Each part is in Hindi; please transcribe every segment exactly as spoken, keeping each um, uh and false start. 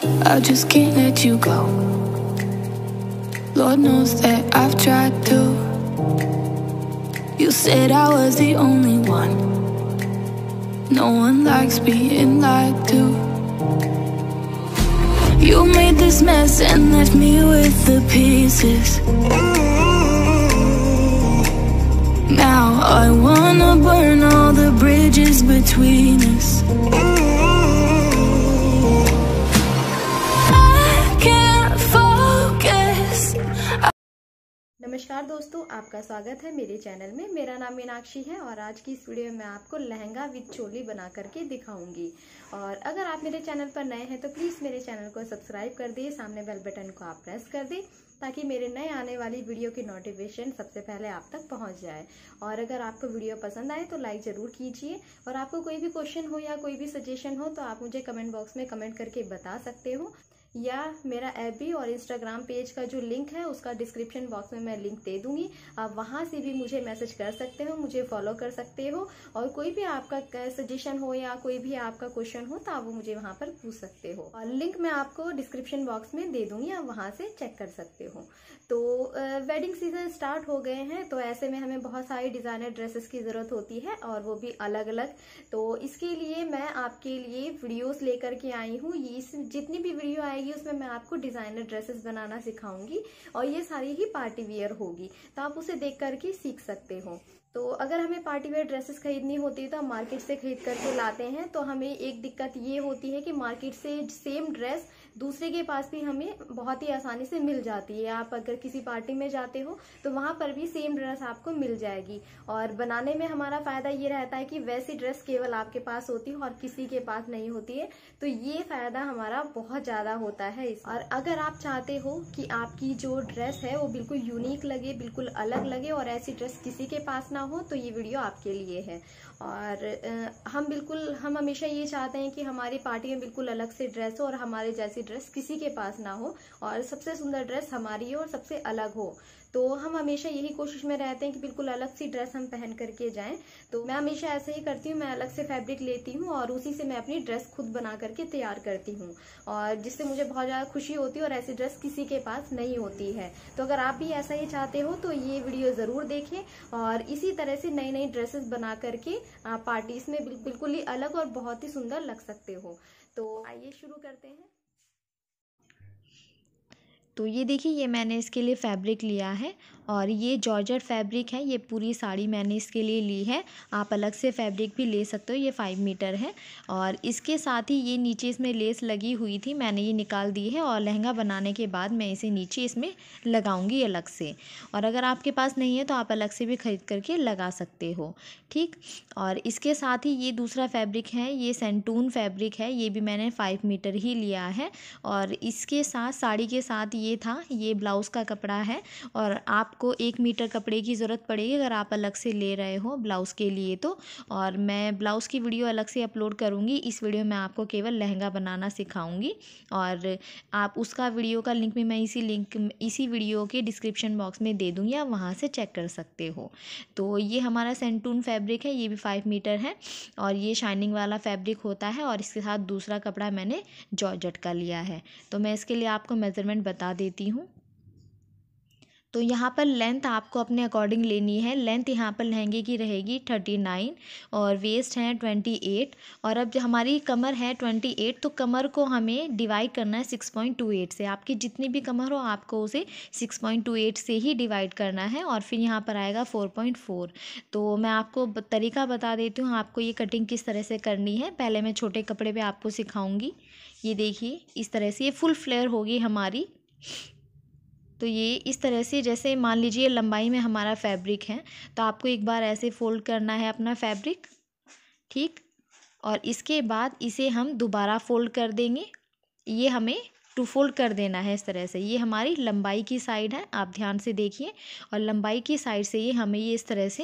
I just can't let you go. Lord knows that I've tried to. You said I was the only one. No one likes being lied to. You made this mess and left me with the pieces. Now I wanna burn all the bridges between us. नमस्कार दोस्तों, आपका स्वागत है मेरे चैनल में। मेरा नाम मीनाक्षी है और आज की इस वीडियो में मैं आपको लहंगा विद चोली बना करके दिखाऊंगी। और अगर आप मेरे चैनल पर नए हैं तो प्लीज़ मेरे चैनल को सब्सक्राइब कर दिए, सामने बेल बटन को आप प्रेस कर दें ताकि मेरे नए आने वाली वीडियो की नोटिफिकेशन सबसे पहले आप तक पहुंच जाए। और अगर आपको वीडियो पसंद आए तो लाइक ज़रूर कीजिए। और आपको कोई भी क्वेश्चन हो या कोई भी सजेशन हो तो आप मुझे कमेंट बॉक्स में कमेंट करके बता सकते हो, या मेरा एफ बी और इंस्टाग्राम पेज का जो लिंक है उसका डिस्क्रिप्शन बॉक्स में मैं लिंक दे दूंगी। आप वहां से भी मुझे मैसेज कर सकते हो, मुझे फॉलो कर सकते हो। और कोई भी आपका सजेशन हो या कोई भी आपका क्वेश्चन हो तो आप वो मुझे वहां पर पूछ सकते हो। और लिंक मैं आपको डिस्क्रिप्शन बॉक्स में दे दूंगी, आप वहां से चेक कर सकते हो। तो वेडिंग सीजन स्टार्ट हो गए हैं, तो ऐसे में हमें बहुत सारी डिजाइनर ड्रेसेस की जरूरत होती है और वो भी अलग अलग। तो इसके लिए मैं आपके लिए वीडियोस लेकर के आई हूँ। ये जितनी भी वीडियो आएगी उसमें मैं आपको डिजाइनर ड्रेसेस बनाना सिखाऊंगी और ये सारी ही पार्टी वियर होगी, तो आप उसे देख करके सीख सकते हो। तो अगर हमें पार्टी वेयर ड्रेसेस खरीदनी होती है तो हम मार्केट से खरीद करके लाते हैं। तो हमें एक दिक्कत ये होती है कि मार्केट से सेम ड्रेस दूसरे के पास भी हमें बहुत ही आसानी से मिल जाती है। आप अगर किसी पार्टी में जाते हो तो वहां पर भी सेम ड्रेस आपको मिल जाएगी। और बनाने में हमारा फायदा ये रहता है कि वैसी ड्रेस केवल आपके पास होती है और किसी के पास नहीं होती है, तो ये फायदा हमारा बहुत ज्यादा होता है। और अगर आप चाहते हो कि आपकी जो ड्रेस है वो बिल्कुल यूनिक लगे, बिल्कुल अलग लगे और ऐसी ड्रेस किसी के पास ना हो, तो ये वीडियो आपके लिए है। और आ, हम बिल्कुल हम हमेशा ये चाहते हैं कि हमारी पार्टी में बिल्कुल अलग से ड्रेस हो और हमारे जैसी ड्रेस किसी के पास ना हो और सबसे सुंदर ड्रेस हमारी हो और सबसे अलग हो। तो हम हमेशा यही कोशिश में रहते हैं कि बिल्कुल अलग सी ड्रेस हम पहन करके जाएं। तो मैं हमेशा ऐसे ही करती हूँ, मैं अलग से फैब्रिक लेती हूँ और उसी से मैं अपनी ड्रेस खुद बना करके तैयार करती हूँ, और जिससे मुझे बहुत ज़्यादा खुशी होती है और ऐसी ड्रेस किसी के पास नहीं होती है। तो अगर आप भी ऐसा ही चाहते हो तो ये वीडियो ज़रूर देखें और इसी तरह से नई नई ड्रेसेस बना करके आप पार्टीज में बिल्कुल ही अलग और बहुत ही सुंदर लग सकते हो। तो आइए शुरू करते हैं। तो ये देखिए, ये मैंने इसके लिए फैब्रिक लिया है और ये जॉर्जेट फैब्रिक है। ये पूरी साड़ी मैंने इसके लिए ली है। आप अलग से फैब्रिक भी ले सकते हो। ये फाइव मीटर है और इसके साथ ही ये नीचे इसमें लेस लगी हुई थी, मैंने ये निकाल दी है और लहंगा बनाने के बाद मैं इसे नीचे इसमें लगाऊंगी अलग से। और अगर आपके पास नहीं है तो आप अलग से भी ख़रीद करके लगा सकते हो, ठीक। और इसके साथ ही ये दूसरा फैब्रिक है, ये सेंटून फैब्रिक है, ये भी मैंने फाइव मीटर ही लिया है। और इसके साथ साड़ी के साथ ये था, ये ब्लाउज़ का कपड़ा है और आपको एक मीटर कपड़े की ज़रूरत पड़ेगी अगर आप अलग से ले रहे हो ब्लाउज़ के लिए तो। और मैं ब्लाउज़ की वीडियो अलग से अपलोड करूँगी। इस वीडियो में आपको केवल लहंगा बनाना सिखाऊंगी और आप उसका वीडियो का लिंक भी मैं इसी लिंक इसी वीडियो के डिस्क्रिप्शन बॉक्स में दे दूँगी, आप वहाँ से चेक कर सकते हो। तो ये हमारा सेंटून फैब्रिक है, ये भी फाइव मीटर है और ये शाइनिंग वाला फैब्रिक होता है। और इसके साथ दूसरा कपड़ा मैंने जॉर्जेट का लिया है। तो मैं इसके लिए आपको मेज़रमेंट बता देती हूँ। तो यहाँ पर लेंथ आपको अपने अकॉर्डिंग लेनी है। लेंथ यहाँ पर लहंगे की रहेगी थर्टी नाइन और वेस्ट है ट्वेंटी एट। और अब जो हमारी कमर है ट्वेंटी एट, तो कमर को हमें डिवाइड करना है सिक्स पॉइंट टू एट से। आपकी जितनी भी कमर हो आपको उसे सिक्स पॉइंट टू एट से ही डिवाइड करना है और फिर यहाँ पर आएगा फोर पॉइंट फोर। तो मैं आपको तरीका बता देती हूँ आपको ये कटिंग किस तरह से करनी है। पहले मैं छोटे कपड़े पर आपको सिखाऊँगी। ये देखिए, इस तरह से ये फुल फ्लेयर होगी हमारी। तो ये इस तरह से, जैसे मान लीजिए लंबाई में हमारा फैब्रिक है तो आपको एक बार ऐसे फोल्ड करना है अपना फैब्रिक, ठीक। और इसके बाद इसे हम दोबारा फोल्ड कर देंगे। ये हमें टू फोल्ड कर देना है इस तरह से। ये हमारी लंबाई की साइड है, आप ध्यान से देखिए। और लंबाई की साइड से ये हमें ये इस तरह से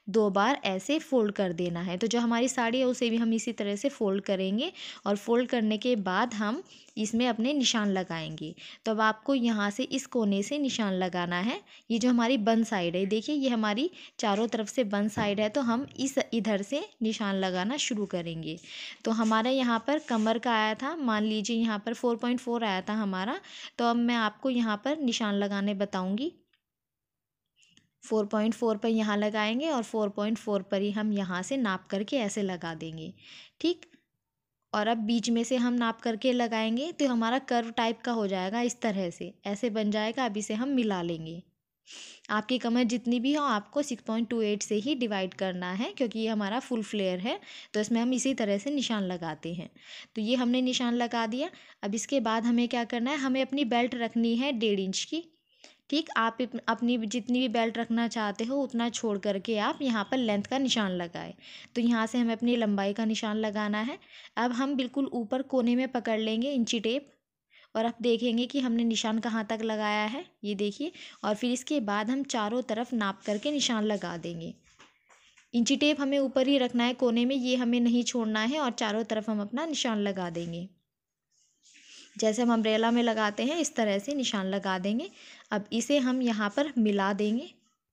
दो बार ऐसे फ़ोल्ड कर देना है। तो जो हमारी साड़ी है उसे भी हम इसी तरह से फ़ोल्ड करेंगे और फ़ोल्ड करने के बाद हम इसमें अपने निशान लगाएंगे। तो अब आपको यहाँ से इस कोने से निशान लगाना है। ये जो हमारी बंद साइड है, देखिए ये हमारी चारों तरफ से बंद साइड है, तो हम इस इधर से निशान लगाना शुरू करेंगे। तो हमारा यहाँ पर कमर का आया था, मान लीजिए यहाँ पर फोर पॉइंट फोर आया था हमारा। तो अब मैं आपको यहाँ पर निशान लगाने बताऊँगी। फोर पॉइंट फोर पर यहाँ लगाएंगे और फोर पॉइंट फोर पर ही हम यहाँ से नाप करके ऐसे लगा देंगे, ठीक। और अब बीच में से हम नाप करके लगाएंगे तो हमारा कर्व टाइप का हो जाएगा, इस तरह से ऐसे बन जाएगा। अब इसे हम मिला लेंगे। आपकी कमर जितनी भी हो आपको सिक्स पॉइंट टू एट से ही डिवाइड करना है, क्योंकि ये हमारा फुल फ्लेयर है, तो इसमें हम इसी तरह से निशान लगाते हैं। तो ये हमने निशान लगा दिया। अब इसके बाद हमें क्या करना है, हमें अपनी बेल्ट रखनी है डेढ़ इंच की, ठीक। आप अपनी जितनी भी बेल्ट रखना चाहते हो उतना छोड़ करके आप यहाँ पर लेंथ का निशान लगाए। तो यहाँ से हमें अपनी लंबाई का निशान लगाना है। अब हम बिल्कुल ऊपर कोने में पकड़ लेंगे इंची टेप और अब देखेंगे कि हमने निशान कहाँ तक लगाया है, ये देखिए। और फिर इसके बाद हम चारों तरफ नाप करके निशान लगा देंगे। इंची टेप हमें ऊपर ही रखना है कोने में, ये हमें नहीं छोड़ना है, और चारों तरफ हम अपना निशान लगा देंगे। जैसे हम अम्ब्रेला में लगाते हैं इस तरह से निशान लगा देंगे। अब इसे हम यहाँ पर मिला देंगे,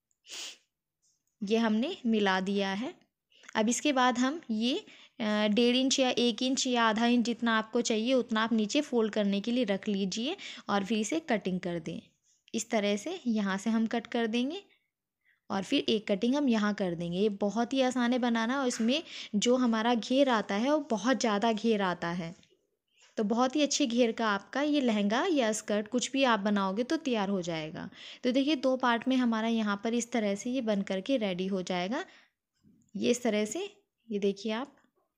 ये हमने मिला दिया है। अब इसके बाद हम ये डेढ़ इंच या एक इंच या आधा इंच जितना आपको चाहिए उतना आप नीचे फोल्ड करने के लिए रख लीजिए और फिर इसे कटिंग कर दें। इस तरह से यहाँ से हम कट कर देंगे और फिर एक कटिंग हम यहाँ कर देंगे। ये बहुत ही आसान है बनाना, और इसमें जो हमारा घेर आता है वो बहुत ज़्यादा घेर आता है। तो बहुत ही अच्छे घेर का आपका ये लहंगा या स्कर्ट कुछ भी आप बनाओगे तो तैयार हो जाएगा। तो देखिए दो पार्ट में हमारा यहाँ पर इस तरह से ये बन करके रेडी हो जाएगा। ये इस तरह से, ये देखिए आप,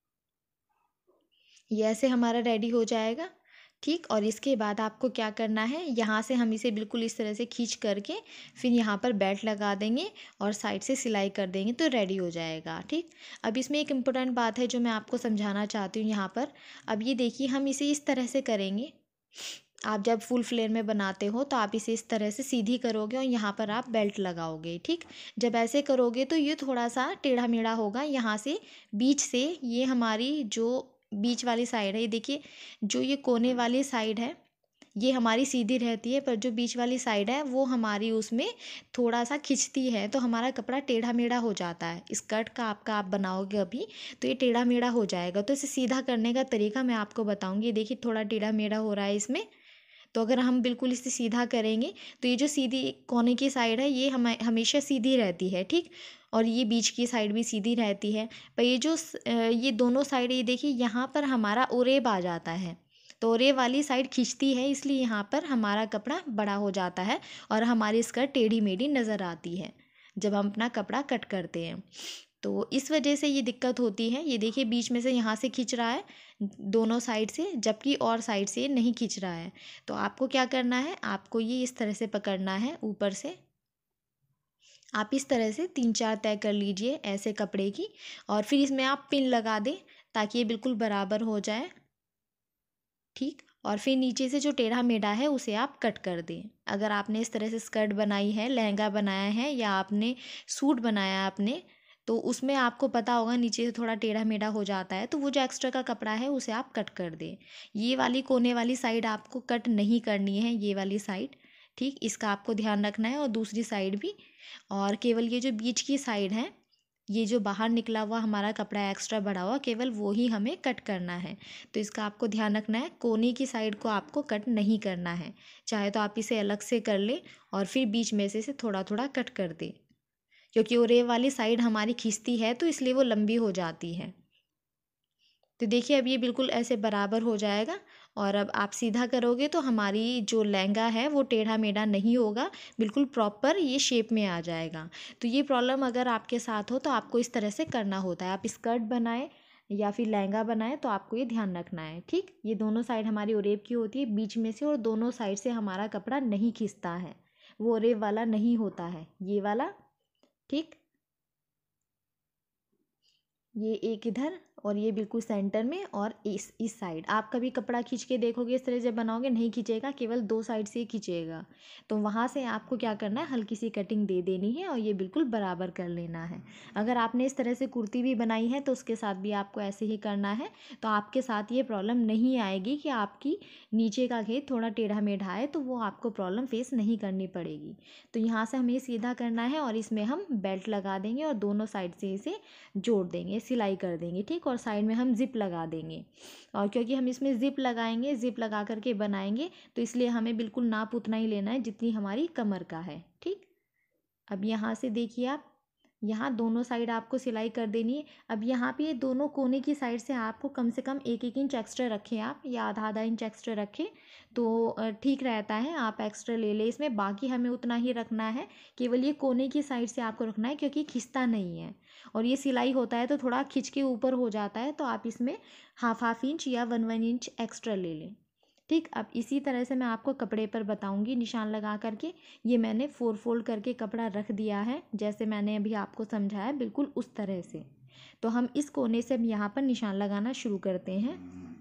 ये ऐसे हमारा रेडी हो जाएगा, ठीक। और इसके बाद आपको क्या करना है, यहाँ से हम इसे बिल्कुल इस तरह से खींच करके फिर यहाँ पर बेल्ट लगा देंगे और साइड से सिलाई कर देंगे तो रेडी हो जाएगा, ठीक। अब इसमें एक इम्पोर्टेंट बात है जो मैं आपको समझाना चाहती हूँ यहाँ पर। अब ये देखिए हम इसे इस तरह से करेंगे। आप जब फुल फ्लेयर में बनाते हो तो आप इसे इस तरह से सीधी करोगे और यहाँ पर आप बेल्ट लगाओगे, ठीक। जब ऐसे करोगे तो ये थोड़ा सा टेढ़ा मेढ़ा होगा। यहाँ से बीच से ये हमारी जो बीच वाली साइड है, ये देखिए जो ये कोने वाली साइड है ये हमारी सीधी रहती है, पर जो बीच वाली साइड है वो हमारी उसमें थोड़ा सा खिंचती है, तो हमारा कपड़ा टेढ़ा मेढ़ा हो जाता है। स्कर्ट का आपका आप बनाओगे अभी तो ये टेढ़ा मेढ़ा हो जाएगा। तो इसे सीधा करने का तरीका मैं आपको बताऊंगी। देखिए थोड़ा टेढ़ा मेढ़ा हो रहा है इसमें, तो अगर हम बिल्कुल इसे सीधा करेंगे तो ये जो सीधी कोने की साइड है ये हम हमेशा सीधी रहती है, ठीक। और ये बीच की साइड भी सीधी रहती है, पर ये जो ये दोनों साइड, ये देखिए यहाँ पर हमारा ओरेब आ जाता है, तो ओरेब वाली साइड खींचती है, इसलिए यहाँ पर हमारा कपड़ा बड़ा हो जाता है और हमारी स्कर्ट टेढ़ी मेढ़ी नज़र आती है जब हम अपना कपड़ा कट करते हैं। तो इस वजह से ये दिक्कत होती है। ये देखिए बीच में से यहाँ से खींच रहा है दोनों साइड से, जबकि और साइड से नहीं खींच रहा है। तो आपको क्या करना है, आपको ये इस तरह से पकड़ना है ऊपर से। आप इस तरह से तीन चार तय कर लीजिए ऐसे कपड़े की, और फिर इसमें आप पिन लगा दें ताकि ये बिल्कुल बराबर हो जाए, ठीक। और फिर नीचे से जो टेढ़ा मेढ़ा है उसे आप कट कर दें। अगर आपने इस तरह से स्कर्ट बनाई है, लहंगा बनाया है या आपने सूट बनाया आपने, तो उसमें आपको पता होगा नीचे से थोड़ा टेढ़ा मेढ़ा हो जाता है, तो वो जो एक्स्ट्रा का कपड़ा है उसे आप कट कर दें। ये वाली कोने वाली साइड आपको कट नहीं करनी है, ये वाली साइड, ठीक। इसका आपको ध्यान रखना है, और दूसरी साइड भी। और केवल ये जो बीच की साइड है, ये जो बाहर निकला हुआ हमारा कपड़ा एक्स्ट्रा बढ़ा हुआ, केवल वो ही हमें कट करना है। तो इसका आपको ध्यान रखना है, कोने की साइड को आपको कट नहीं करना है। चाहे तो आप इसे अलग से कर ले और फिर बीच में से इसे थोड़ा थोड़ा कट कर दे, क्योंकि ओरेब वाली साइड हमारी खींचती है तो इसलिए वो लंबी हो जाती है। तो देखिए अब ये बिल्कुल ऐसे बराबर हो जाएगा, और अब आप सीधा करोगे तो हमारी जो लहंगा है वो टेढ़ा मेढ़ा नहीं होगा, बिल्कुल प्रॉपर ये शेप में आ जाएगा। तो ये प्रॉब्लम अगर आपके साथ हो तो आपको इस तरह से करना होता है। आप स्कर्ट बनाए या फिर लहंगा बनाए तो आपको ये ध्यान रखना है, ठीक। ये दोनों साइड हमारी ओरेब की होती है बीच में से, और दोनों साइड से हमारा कपड़ा नहीं खींचता है, वो ओरेब वाला नहीं होता है, ये वाला, ठीक। ये एक इधर और ये बिल्कुल सेंटर में और इस इस साइड। आप कभी कपड़ा खींच के देखोगे इस तरह से बनाओगे, नहीं खींचेगा, केवल दो साइड से ही खींचेगा। तो वहाँ से आपको क्या करना है, हल्की सी कटिंग दे देनी है और ये बिल्कुल बराबर कर लेना है। अगर आपने इस तरह से कुर्ती भी बनाई है तो उसके साथ भी आपको ऐसे ही करना है। तो आपके साथ ये प्रॉब्लम नहीं आएगी कि आपकी नीचे का घेर थोड़ा टेढ़ा मेढ़ा है, तो वो आपको प्रॉब्लम फेस नहीं करनी पड़ेगी। तो यहाँ से हमें सीधा करना है और इसमें हम बेल्ट लगा देंगे और दोनों साइड से इसे जोड़ देंगे, सिलाई कर देंगे, ठीक। और साइड में हम जिप लगा देंगे। और क्योंकि हम इसमें जिप लगाएंगे, जिप लगा करके बनाएंगे, तो इसलिए हमें बिल्कुल नाप उतना ही लेना है जितनी हमारी कमर का है, ठीक। अब यहाँ से देखिए आप, यहाँ दोनों साइड आपको सिलाई कर देनी है। अब यहाँ पे ये दोनों कोने की साइड से आपको कम से कम एक एक इंच एक्स्ट्रा रखें आप, या आधा आधा इंच एक्स्ट्रा रखें तो ठीक रहता है। आप एक्स्ट्रा ले लें इसमें, बाकी हमें उतना ही रखना है। केवल ये कोने की साइड से आपको रखना है क्योंकि खिंचता नहीं है, और ये सिलाई होता है तो थोड़ा खिंच के ऊपर हो जाता है। तो आप इसमें हाफ हाफ इंच या वन वन इंच एक्स्ट्रा ले लें, ठीक। अब इसी तरह से मैं आपको कपड़े पर बताऊंगी निशान लगा करके। ये मैंने फोर फोल्ड करके कपड़ा रख दिया है, जैसे मैंने अभी आपको समझाया, बिल्कुल उस तरह से। तो हम इस कोने से अब यहाँ पर निशान लगाना शुरू करते हैं।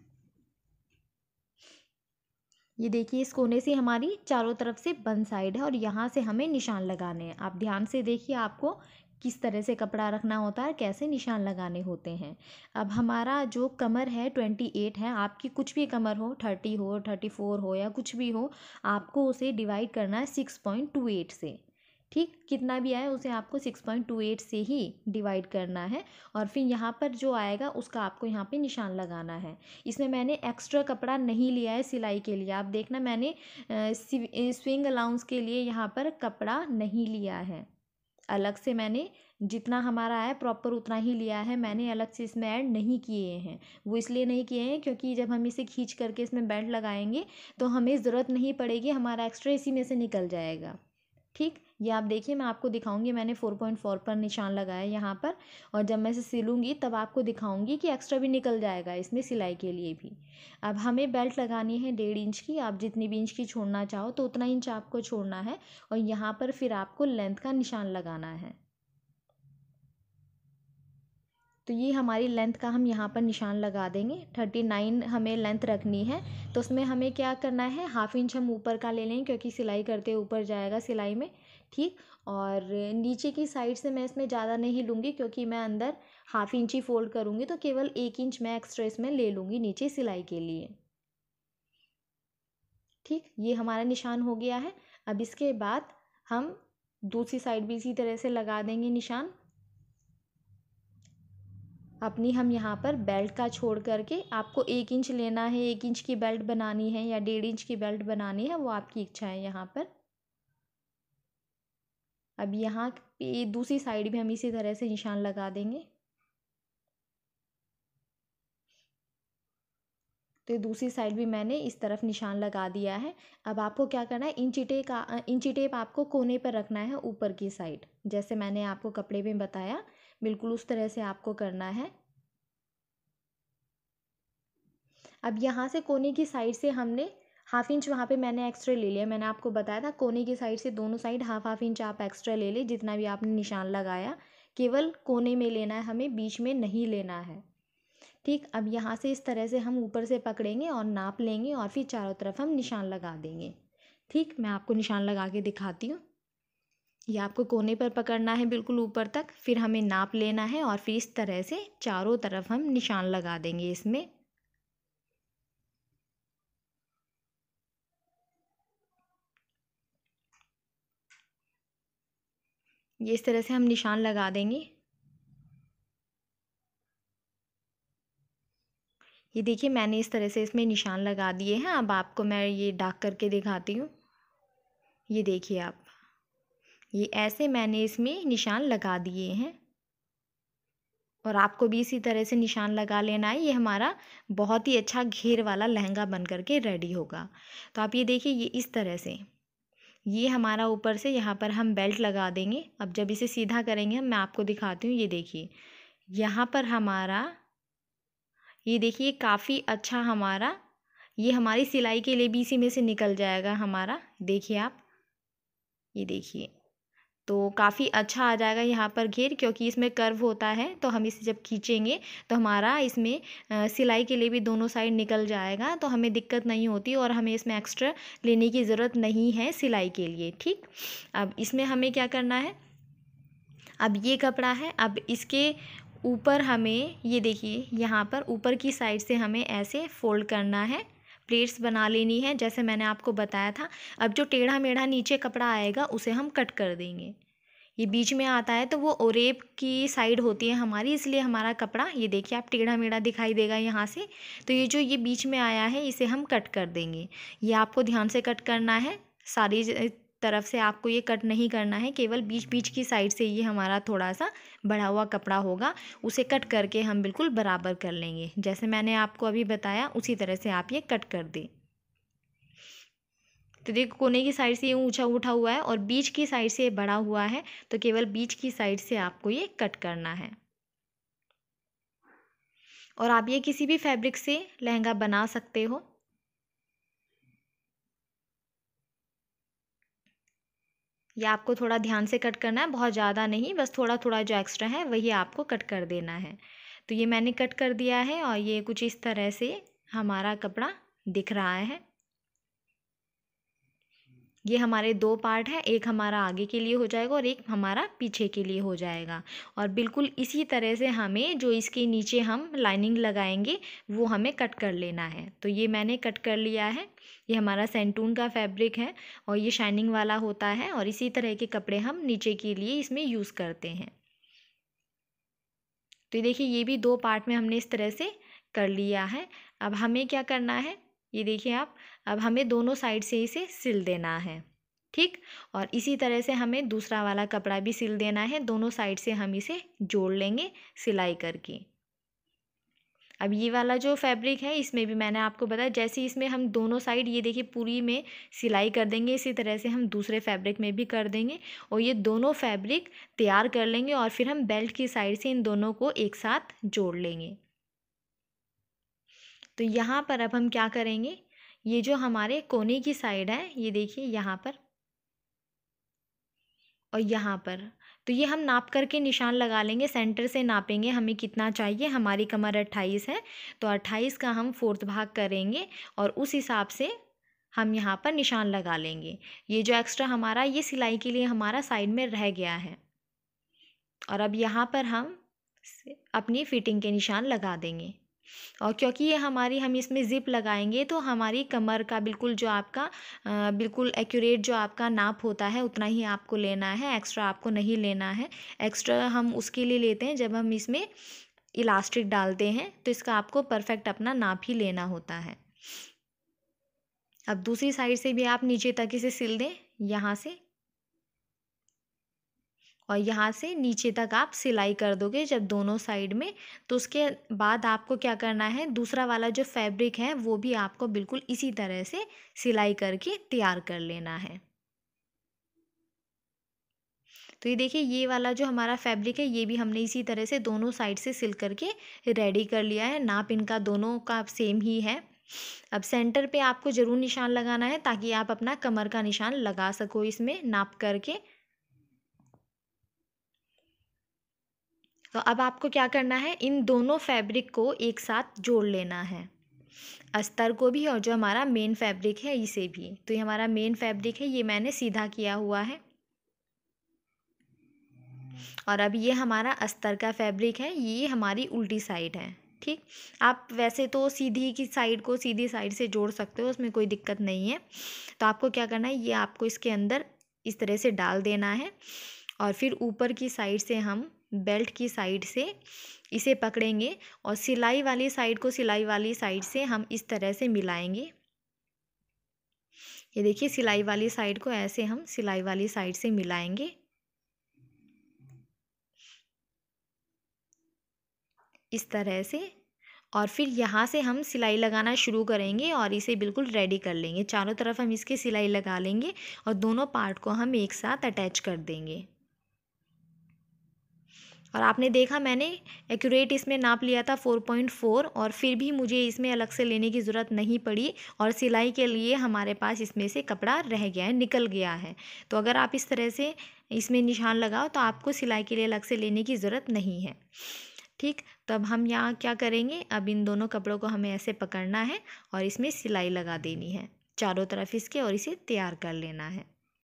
ये देखिए, इस कोने से हमारी चारों तरफ से बंद साइड है और यहाँ से हमें निशान लगाने हैं। आप ध्यान से देखिए आपको किस तरह से कपड़ा रखना होता है, कैसे निशान लगाने होते हैं। अब हमारा जो कमर है ट्वेंटी एट है, आपकी कुछ भी कमर हो, थर्टी हो, थर्टी फोर हो या कुछ भी हो, आपको उसे डिवाइड करना है सिक्स पॉइंट टू एट से, ठीक। कितना भी आए उसे आपको सिक्स पॉइंट टू एट से ही डिवाइड करना है। और फिर यहाँ पर जो आएगा उसका आपको यहाँ पे निशान लगाना है। इसमें मैंने एक्स्ट्रा कपड़ा नहीं लिया है सिलाई के लिए। आप देखना, मैंने स्विंग अलाउंस के लिए यहाँ पर कपड़ा नहीं लिया है अलग से। मैंने जितना हमारा है प्रॉपर उतना ही लिया है, मैंने अलग से इसमें ऐड नहीं किए हैं। वो इसलिए नहीं किए हैं क्योंकि जब हम इसे खींच करके इसमें बेल्ट लगाएंगे तो हमें ज़रूरत नहीं पड़ेगी, हमारा एक्स्ट्रा इसी में से निकल जाएगा, ठीक। ये आप देखिए, मैं आपको दिखाऊंगी, मैंने फोर पॉइंट फोर पर निशान लगाया यहाँ पर, और जब मैं इसे सिलूंगी तब आपको दिखाऊंगी कि एक्स्ट्रा भी निकल जाएगा इसमें सिलाई के लिए भी। अब हमें बेल्ट लगानी है डेढ़ इंच की। आप जितनी भी इंच की छोड़ना चाहो तो उतना इंच आपको छोड़ना है, और यहाँ पर फिर आपको लेंथ का निशान लगाना है। तो ये हमारी लेंथ का हम यहाँ पर निशान लगा देंगे। थर्टी नाइन हमें लेंथ रखनी है, तो उसमें हमें क्या करना है, हाफ इंच हम ऊपर का ले लेंगे क्योंकि सिलाई करते ऊपर जाएगा सिलाई में, ठीक। और नीचे की साइड से मैं इसमें ज़्यादा नहीं लूँगी क्योंकि मैं अंदर हाफ इंच ही फोल्ड करूँगी, तो केवल एक इंच मैं एक्स्ट्रा इसमें ले लूँगी नीचे सिलाई के लिए, ठीक। ये हमारा निशान हो गया है। अब इसके बाद हम दूसरी साइड भी इसी तरह से लगा देंगे निशान अपनी। हम यहाँ पर बेल्ट का छोड़ करके, आपको एक इंच लेना है, एक इंच की बेल्ट बनानी है या डेढ़ इंच की बेल्ट बनानी है, वो आपकी इच्छा है यहाँ पर। अब यहाँ पे दूसरी साइड भी हम इसी तरह से निशान लगा देंगे। तो दूसरी साइड भी मैंने इस तरफ निशान लगा दिया है। अब आपको क्या करना है, इंची टेप का इंची टेप आपको कोने पर रखना है ऊपर की साइड, जैसे मैंने आपको कपड़े में बताया, बिल्कुल उस तरह से आपको करना है। अब यहाँ से कोने की साइड से हमने हाफ इंच वहाँ पे मैंने एक्स्ट्रा ले लिया। मैंने आपको बताया था कोने की साइड से दोनों साइड हाफ हाफ इंच आप एक्स्ट्रा ले लें, जितना भी आपने निशान लगाया केवल कोने में लेना है, हमें बीच में नहीं लेना है, ठीक। अब यहाँ से इस तरह से हम ऊपर से पकड़ेंगे और नाप लेंगे और फिर चारों तरफ हम निशान लगा देंगे, ठीक। मैं आपको निशान लगा के दिखाती हूँ। ये आपको कोने पर पकड़ना है बिल्कुल ऊपर तक, फिर हमें नाप लेना है और फिर इस तरह से चारों तरफ हम निशान लगा देंगे इसमें। ये इस तरह से हम निशान लगा देंगे। ये देखिए, मैंने इस तरह से इसमें निशान लगा दिए हैं। अब आपको मैं ये डार्क करके दिखाती हूँ। ये देखिए आप, ये ऐसे मैंने इसमें निशान लगा दिए हैं, और आपको भी इसी तरह से निशान लगा लेना है। ये हमारा बहुत ही अच्छा घेर वाला लहंगा बन करके रेडी होगा। तो आप ये देखिए, ये इस तरह से, ये हमारा ऊपर से यहाँ पर हम बेल्ट लगा देंगे। अब जब इसे सीधा करेंगे मैं आपको दिखाती हूँ। ये देखिए, यहाँ पर हमारा, ये देखिए काफ़ी अच्छा हमारा, ये हमारी सिलाई के लिए भी इसी में से निकल जाएगा हमारा। देखिए आप, ये देखिए, तो काफ़ी अच्छा आ जाएगा यहाँ पर घेर, क्योंकि इसमें कर्व होता है तो हम इसे जब खींचेंगे तो हमारा इसमें सिलाई के लिए भी दोनों साइड निकल जाएगा, तो हमें दिक्कत नहीं होती और हमें इसमें एक्स्ट्रा लेने की ज़रूरत नहीं है सिलाई के लिए। ठीक, अब इसमें हमें क्या करना है, अब ये कपड़ा है, अब इसके ऊपर हमें ये देखिए यहाँ पर ऊपर की साइड से हमें ऐसे फोल्ड करना है, प्लेट्स बना लेनी है जैसे मैंने आपको बताया था। अब जो टेढ़ा मेढ़ा नीचे कपड़ा आएगा उसे हम कट कर देंगे। ये बीच में आता है तो वो ओरेप की साइड होती है हमारी, इसलिए हमारा कपड़ा ये देखिए आप टेढ़ा मेढ़ा दिखाई देगा यहाँ से। तो ये जो ये बीच में आया है इसे हम कट कर देंगे। ये आपको ध्यान से कट करना है, सारी तरफ से आपको ये कट नहीं करना है, केवल बीच बीच की साइड से ये हमारा थोड़ा सा बढ़ा हुआ कपड़ा होगा, उसे कट करके हम बिल्कुल बराबर कर लेंगे। जैसे मैंने आपको अभी बताया उसी तरह से आप ये कट कर दें। तो देखो कोने की साइड से ये ऊंचा उठा हुआ है और बीच की साइड से ये बढ़ा हुआ है, तो केवल बीच की साइड से आपको ये कट करना है। और आप ये किसी भी फैब्रिक से लहंगा बना सकते हो। ये आपको थोड़ा ध्यान से कट करना है, बहुत ज़्यादा नहीं, बस थोड़ा थोड़ा जो एक्स्ट्रा है वही आपको कट कर देना है। तो ये मैंने कट कर दिया है और ये कुछ इस तरह से हमारा कपड़ा दिख रहा है। ये हमारे दो पार्ट हैं, एक हमारा आगे के लिए हो जाएगा और एक हमारा पीछे के लिए हो जाएगा। और बिल्कुल इसी तरह से हमें जो इसके नीचे हम लाइनिंग लगाएंगे वो हमें कट कर लेना है। तो ये मैंने कट कर लिया है। ये हमारा सेंटून का फैब्रिक है और ये शाइनिंग वाला होता है और इसी तरह के कपड़े हम नीचे के लिए इसमें यूज़ करते हैं। तो देखिए ये भी दो पार्ट में हमने इस तरह से कर लिया है। अब हमें क्या करना है, ये देखिए आप, अब हमें दोनों साइड से इसे सिल देना है। ठीक, और इसी तरह से हमें दूसरा वाला कपड़ा भी सिल देना है। दोनों साइड से हम इसे जोड़ लेंगे सिलाई करके। अब ये वाला जो फैब्रिक है इसमें भी मैंने आपको बताया, जैसे इसमें हम दोनों साइड ये देखिए पूरी में सिलाई कर देंगे, इसी तरह से हम दूसरे फैब्रिक में भी कर देंगे और ये दोनों फैब्रिक तैयार कर लेंगे और फिर हम बेल्ट की साइड से इन दोनों को एक साथ जोड़ लेंगे। तो यहाँ पर अब हम क्या करेंगे, ये जो हमारे कोने की साइड है ये देखिए यहाँ पर और यहाँ पर, तो ये हम नाप करके निशान लगा लेंगे। सेंटर से नापेंगे हमें कितना चाहिए। हमारी कमर अट्ठाईस है तो अट्ठाईस का हम फोर्थ भाग करेंगे और उस हिसाब से हम यहाँ पर निशान लगा लेंगे। ये जो एक्स्ट्रा हमारा ये सिलाई के लिए हमारा साइड में रह गया है और अब यहाँ पर हम अपनी फिटिंग के निशान लगा देंगे। और क्योंकि ये हमारी हम इसमें ज़िप लगाएंगे तो हमारी कमर का बिल्कुल जो आपका बिल्कुल एक्यूरेट जो आपका नाप होता है उतना ही आपको लेना है, एक्स्ट्रा आपको नहीं लेना है। एक्स्ट्रा हम उसके लिए लेते हैं जब हम इसमें इलास्टिक डालते हैं, तो इसका आपको परफेक्ट अपना नाप ही लेना होता है। अब दूसरी साइड से भी आप नीचे तक इसे सिल दें, यहाँ से और यहाँ से नीचे तक आप सिलाई कर दोगे जब दोनों साइड में। तो उसके बाद आपको क्या करना है, दूसरा वाला जो फैब्रिक है वो भी आपको बिल्कुल इसी तरह से सिलाई करके तैयार कर लेना है। तो ये देखिए ये वाला जो हमारा फैब्रिक है ये भी हमने इसी तरह से दोनों साइड से सिल करके रेडी कर लिया है। नाप इनका दोनों का सेम ही है। अब सेंटर पे आपको ज़रूर निशान लगाना है ताकि आप अपना कमर का निशान लगा सको इसमें नाप करके। तो अब आपको क्या करना है, इन दोनों फैब्रिक को एक साथ जोड़ लेना है, अस्तर को भी और जो हमारा मेन फैब्रिक है इसे भी। तो ये हमारा मेन फैब्रिक है, ये मैंने सीधा किया हुआ है और अब ये हमारा अस्तर का फैब्रिक है, ये हमारी उल्टी साइड है। ठीक, आप वैसे तो सीधी की साइड को सीधी साइड से जोड़ सकते हो, उसमें कोई दिक्कत नहीं है। तो आपको क्या करना है, ये आपको इसके अंदर इस तरह से डाल देना है और फिर ऊपर की साइड से हम बेल्ट की साइड से इसे पकड़ेंगे और सिलाई वाली साइड को सिलाई वाली साइड से हम इस तरह से मिलाएंगे। ये देखिए सिलाई वाली साइड को ऐसे हम सिलाई वाली साइड से मिलाएंगे इस तरह से, और फिर यहाँ से हम सिलाई लगाना शुरू करेंगे और इसे बिल्कुल रेडी कर लेंगे। चारों तरफ हम इसकी सिलाई लगा लेंगे और दोनों पार्ट को हम एक साथ अटैच कर देंगे। और आपने देखा मैंने एक्यूरेट इसमें नाप लिया था फोर पॉइंट फोर और फिर भी मुझे इसमें अलग से लेने की ज़रूरत नहीं पड़ी और सिलाई के लिए हमारे पास इसमें से कपड़ा रह गया है, निकल गया है। तो अगर आप इस तरह से इसमें निशान लगाओ तो आपको सिलाई के लिए अलग से लेने की ज़रूरत नहीं है। ठीक, तो अब हम यहाँ क्या करेंगे, अब इन दोनों कपड़ों को हमें ऐसे पकड़ना है और इसमें सिलाई लगा देनी है चारों तरफ इसके, और इसे तैयार कर लेना है।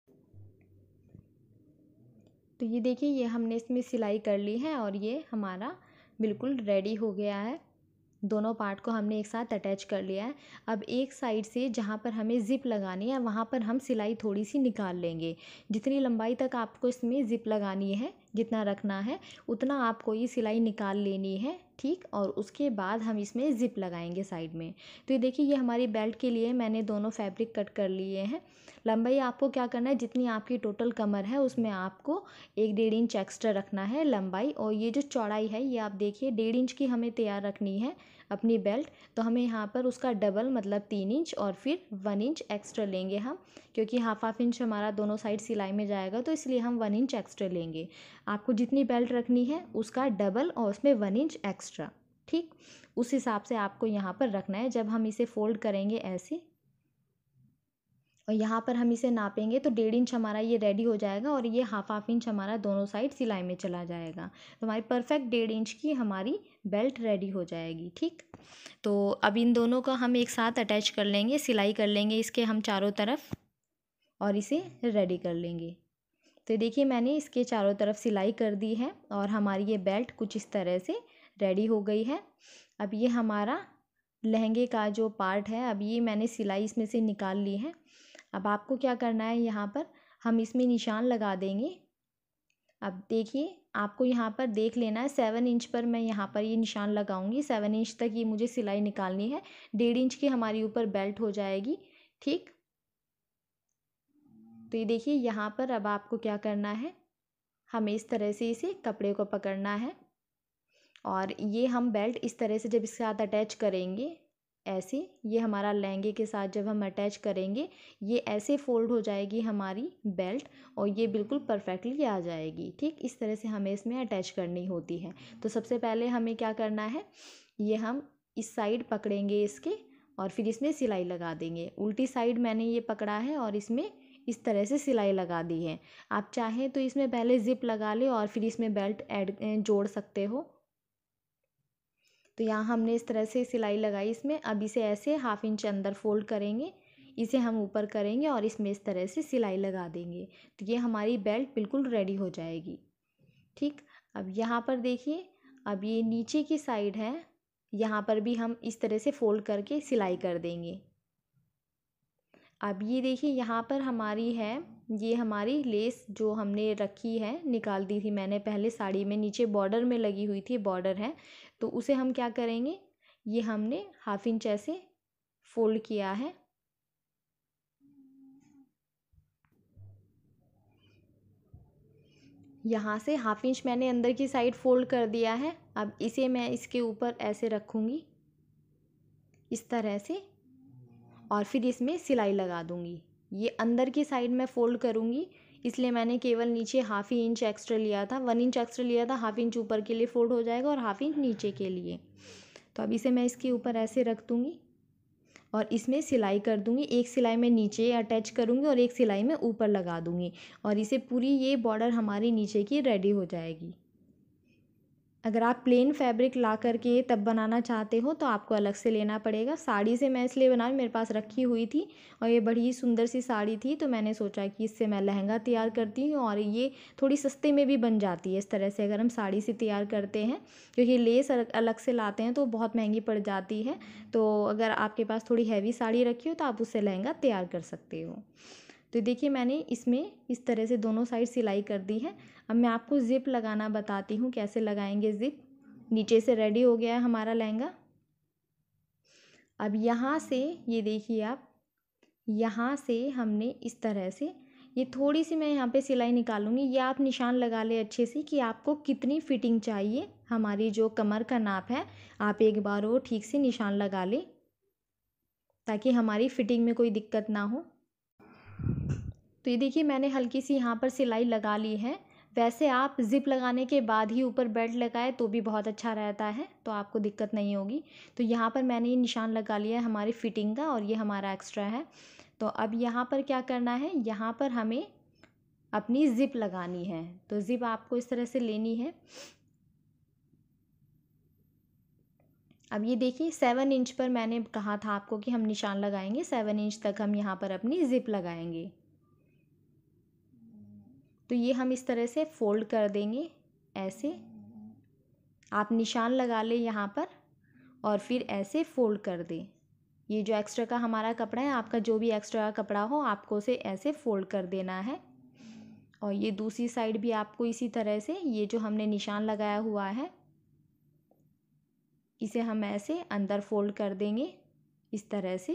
तो ये देखिए, ये हमने इसमें सिलाई कर ली है और ये हमारा बिल्कुल रेडी हो गया है। दोनों पार्ट को हमने एक साथ अटैच कर लिया है। अब एक साइड से जहाँ पर हमें ज़िप लगानी है वहाँ पर हम सिलाई थोड़ी सी निकाल लेंगे। जितनी लंबाई तक आपको इसमें ज़िप लगानी है, जितना रखना है उतना आपको ये सिलाई निकाल लेनी है। ठीक, और उसके बाद हम इसमें ज़िप लगाएंगे साइड में। तो ये देखिए, ये हमारी बेल्ट के लिए मैंने दोनों फैब्रिक कट कर लिए हैं। लंबाई आपको क्या करना है, जितनी आपकी टोटल कमर है उसमें आपको एक डेढ़ इंच एक्स्ट्रा रखना है लंबाई। और ये जो चौड़ाई है ये आप देखिए डेढ़ इंच की हमें तैयार रखनी है अपनी बेल्ट। तो हमें यहाँ पर उसका डबल मतलब तीन इंच और फिर वन इंच एक्स्ट्रा लेंगे हम, क्योंकि हाफ हाफ इंच हमारा दोनों साइड सिलाई में जाएगा, तो इसलिए हम वन इंच एक्स्ट्रा लेंगे। आपको जितनी बेल्ट रखनी है उसका डबल और उसमें वन इंच एक्स्ट्रा। ठीक, उस हिसाब से आपको यहाँ पर रखना है। जब हम इसे फोल्ड करेंगे ऐसे और यहाँ पर हम इसे नापेंगे तो डेढ़ इंच हमारा ये रेडी हो जाएगा और ये हाफ हाफ इंच हमारा दोनों साइड सिलाई में चला जाएगा। तो हमारी परफेक्ट डेढ़ इंच की हमारी बेल्ट रेडी हो जाएगी। ठीक, तो अब इन दोनों का हम एक साथ अटैच कर लेंगे, सिलाई कर लेंगे इसके हम चारों तरफ और इसे रेडी कर लेंगे। तो देखिए, मैंने इसके चारों तरफ सिलाई कर दी है और हमारी ये बेल्ट कुछ इस तरह से रेडी हो गई है। अब ये हमारा लहंगे का जो पार्ट है, अब ये मैंने सिलाई इसमें से निकाल ली है। अब आपको क्या करना है, यहाँ पर हम इसमें निशान लगा देंगे। अब देखिए, आपको यहाँ पर देख लेना है, सेवन इंच पर मैं यहाँ पर ये निशान लगाऊंगी। सेवन इंच तक ये मुझे सिलाई निकालनी है। डेढ़ इंच की हमारी ऊपर बेल्ट हो जाएगी। ठीक, तो ये देखिए, यहाँ पर अब आपको क्या करना है, हमें इस तरह से इसे कपड़े को पकड़ना है और ये हम बेल्ट इस तरह से जब इसके साथ अटैच करेंगे ऐसे, ये हमारा लहंगे के साथ जब हम अटैच करेंगे ये ऐसे फोल्ड हो जाएगी हमारी बेल्ट और ये बिल्कुल परफेक्टली आ जाएगी। ठीक, इस तरह से हमें इसमें अटैच करनी होती है। तो सबसे पहले हमें क्या करना है, ये हम इस साइड पकड़ेंगे इसके और फिर इसमें सिलाई लगा देंगे। उल्टी साइड मैंने ये पकड़ा है और इसमें इस तरह से सिलाई लगा दी है। आप चाहें तो इसमें पहले ज़िप लगा ले और फिर इसमें बेल्ट ऐड जोड़ सकते हो। तो यहाँ हमने इस तरह से सिलाई लगाई इसमें। अब इसे ऐसे हाफ इंच अंदर फोल्ड करेंगे, इसे हम ऊपर करेंगे और इसमें इस तरह से सिलाई लगा देंगे। तो ये हमारी बेल्ट बिल्कुल रेडी हो जाएगी। ठीक, अब यहाँ पर देखिए, अब ये नीचे की साइड है, यहाँ पर भी हम इस तरह से फोल्ड करके सिलाई कर देंगे। अब ये देखिए, यहाँ पर हमारी है ये हमारी लेस जो हमने रखी है, निकाल दी थी मैंने पहले साड़ी में, नीचे बॉर्डर में लगी हुई थी, बॉर्डर है, तो उसे हम क्या करेंगे, ये हमने हाफ इंच ऐसे फोल्ड किया है। यहाँ से हाफ इंच मैंने अंदर की साइड फोल्ड कर दिया है। अब इसे मैं इसके ऊपर ऐसे रखूँगी इस तरह से और फिर इसमें सिलाई लगा दूँगी। ये अंदर की साइड में फ़ोल्ड करूँगी, इसलिए मैंने केवल नीचे हाफ ही इंच एक्स्ट्रा लिया था, वन इंच एक्स्ट्रा लिया था। हाफ इंच ऊपर के लिए फ़ोल्ड हो जाएगा और हाफ इंच नीचे के लिए। तो अब इसे मैं इसके ऊपर ऐसे रख दूँगी और इसमें सिलाई कर दूँगी। एक सिलाई में नीचे अटैच करूँगी और एक सिलाई में ऊपर लगा दूँगी और इसे पूरी ये बॉर्डर हमारी नीचे की रेडी हो जाएगी। अगर आप प्लेन फैब्रिक ला करके तब बनाना चाहते हो तो आपको अलग से लेना पड़ेगा। साड़ी से मैं इसलिए बना, मेरे पास रखी हुई थी और ये बड़ी ही सुंदर सी साड़ी थी, तो मैंने सोचा कि इससे मैं लहंगा तैयार करती हूँ और ये थोड़ी सस्ते में भी बन जाती है इस तरह से अगर हम साड़ी से तैयार करते हैं, क्योंकि लेस अलग से लाते हैं तो बहुत महंगी पड़ जाती है। तो अगर आपके पास थोड़ी हैवी साड़ी रखी हो तो आप उससे लहंगा तैयार कर सकते हो। तो देखिए, मैंने इसमें इस तरह से दोनों साइड सिलाई कर दी है। अब मैं आपको ज़िप लगाना बताती हूँ, कैसे लगाएंगे ज़िप। नीचे से रेडी हो गया है हमारा लहंगा। अब यहाँ से ये देखिए, आप यहाँ से हमने इस तरह से ये थोड़ी सी मैं यहाँ पे सिलाई निकालूंगी। ये आप निशान लगा ले अच्छे से कि आपको कितनी फिटिंग चाहिए। हमारी जो कमर का नाप है आप एक बार वो ठीक से निशान लगा ले ताकि हमारी फिटिंग में कोई दिक्कत ना हो। तो ये देखिए, मैंने हल्की सी यहाँ पर सिलाई लगा ली है। वैसे आप ज़िप लगाने के बाद ही ऊपर बेल्ट लगाए तो भी बहुत अच्छा रहता है, तो आपको दिक्कत नहीं होगी। तो यहाँ पर मैंने ये निशान लगा लिया है हमारी फिटिंग का और ये हमारा एक्स्ट्रा है। तो अब यहाँ पर क्या करना है, यहाँ पर हमें अपनी ज़िप लगानी है। तो ज़िप आपको इस तरह से लेनी है। अब ये देखिए सेवन इंच पर मैंने कहा था आपको कि हम निशान लगाएंगे, सेवन इंच तक हम यहाँ पर अपनी ज़िप लगाएंगे। तो ये हम इस तरह से फोल्ड कर देंगे ऐसे। आप निशान लगा लें यहाँ पर और फिर ऐसे फोल्ड कर दें। ये जो एक्स्ट्रा का हमारा कपड़ा है, आपका जो भी एक्स्ट्रा का कपड़ा हो आपको उसे ऐसे फोल्ड कर देना है। और ये दूसरी साइड भी आपको इसी तरह से, ये जो हमने निशान लगाया हुआ है इसे हम ऐसे अंदर फोल्ड कर देंगे इस तरह से।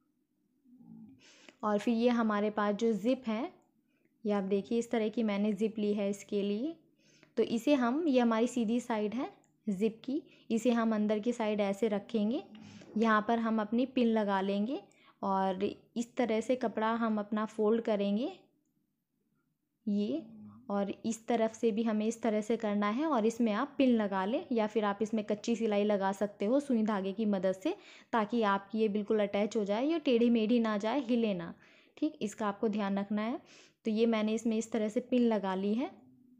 और फिर ये हमारे पास जो ज़िप है, ये आप देखिए इस तरह की मैंने ज़िप ली है इसके लिए। तो इसे हम, ये हमारी सीधी साइड है ज़िप की, इसे हम अंदर की साइड ऐसे रखेंगे। यहाँ पर हम अपनी पिन लगा लेंगे और इस तरह से कपड़ा हम अपना फोल्ड करेंगे ये। और इस तरफ से भी हमें इस तरह से करना है और इसमें आप पिन लगा लें या फिर आप इसमें कच्ची सिलाई लगा सकते हो सुई धागे की मदद से, ताकि आपकी ये बिल्कुल अटैच हो जाए, ये टेढ़ी मेढ़ी ना जाए, हिले ना। ठीक, इसका आपको ध्यान रखना है। तो ये मैंने इसमें इस तरह से पिन लगा ली है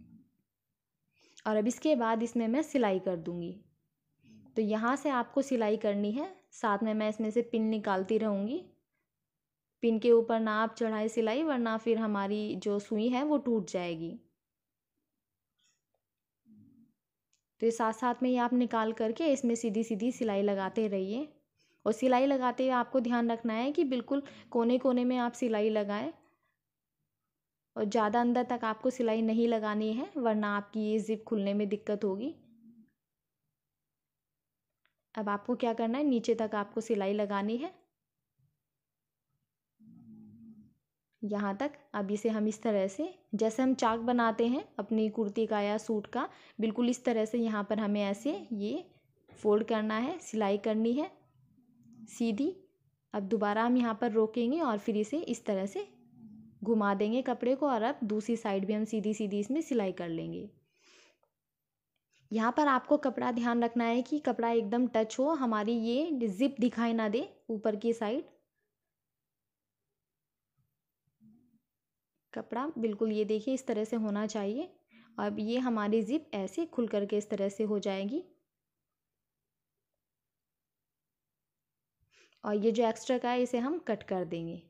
और अब इसके बाद इसमें मैं सिलाई कर दूँगी। तो यहाँ से आपको सिलाई करनी है, साथ में मैं इसमें से पिन निकालती रहूँगी। पिन के ऊपर ना आप चढ़ाए सिलाई, वरना फिर हमारी जो सुई है वो टूट जाएगी। तो ये साथ साथ में ये आप निकाल करके इसमें सीधी सीधी सिलाई लगाते रहिए। और सिलाई लगाते हुए आपको ध्यान रखना है कि बिल्कुल कोने कोने में आप सिलाई लगाएं और ज़्यादा अंदर तक आपको सिलाई नहीं लगानी है, वरना आपकी ये ज़िप खुलने में दिक्कत होगी। अब आपको क्या करना है, नीचे तक आपको सिलाई लगानी है यहाँ तक। अब इसे हम इस तरह से, जैसे हम चाक बनाते हैं अपनी कुर्ती का या सूट का, बिल्कुल इस तरह से यहाँ पर हमें ऐसे ये फोल्ड करना है, सिलाई करनी है सीधी। अब दोबारा हम यहाँ पर रोकेंगे और फिर इसे इस तरह से घुमा देंगे कपड़े को और अब दूसरी साइड भी हम सीधी सीधी इसमें सिलाई कर लेंगे। यहाँ पर आपको कपड़ा ध्यान रखना है कि कपड़ा एकदम टच हो, हमारी ये जिप दिखाई ना दे ऊपर की साइड। कपड़ा बिल्कुल ये देखिए इस तरह से होना चाहिए। अब ये हमारी जिप ऐसे खुल करके इस तरह से हो जाएगी और ये जो एक्स्ट्रा का है इसे हम कट कर देंगे।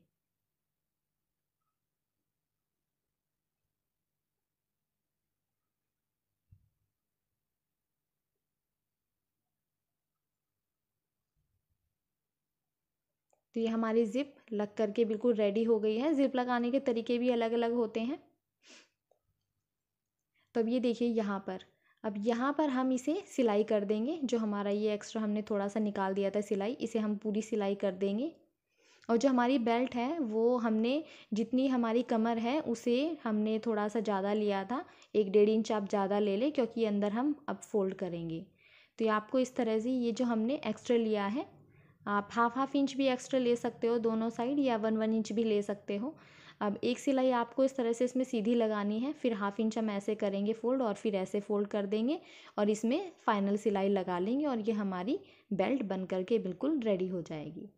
तो ये हमारी ज़िप लग करके बिल्कुल रेडी हो गई है। ज़िप लगाने के तरीके भी अलग अलग होते हैं। तो अब ये देखिए यहाँ पर, अब यहाँ पर हम इसे सिलाई कर देंगे। जो हमारा ये एक्स्ट्रा हमने थोड़ा सा निकाल दिया था सिलाई, इसे हम पूरी सिलाई कर देंगे। और जो हमारी बेल्ट है वो हमने, जितनी हमारी कमर है उसे हमने थोड़ा सा ज़्यादा लिया था, एक डेढ़ इंच आप ज़्यादा ले लें, क्योंकि अंदर हम अब फोल्ड करेंगे। तो ये आपको इस तरह से, ये जो हमने एक्स्ट्रा लिया है, आप हाफ हाफ इंच भी एक्स्ट्रा ले सकते हो दोनों साइड, या वन वन इंच भी ले सकते हो। अब एक सिलाई आपको इस तरह से इसमें सीधी लगानी है, फिर हाफ इंच हम ऐसे करेंगे फोल्ड और फिर ऐसे फोल्ड कर देंगे और इसमें फाइनल सिलाई लगा लेंगे और ये हमारी बेल्ट बन करके बिल्कुल रेडी हो जाएगी।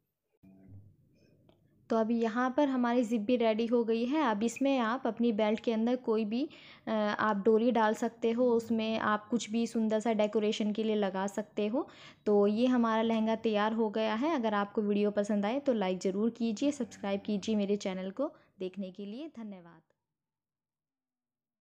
तो अभी यहाँ पर हमारी ज़िप भी रेडी हो गई है। अब इसमें आप अपनी बेल्ट के अंदर कोई भी आप डोरी डाल सकते हो, उसमें आप कुछ भी सुंदर सा डेकोरेशन के लिए लगा सकते हो। तो ये हमारा लहंगा तैयार हो गया है। अगर आपको वीडियो पसंद आए तो लाइक ज़रूर कीजिए, सब्सक्राइब कीजिए मेरे चैनल को। देखने के लिए धन्यवाद।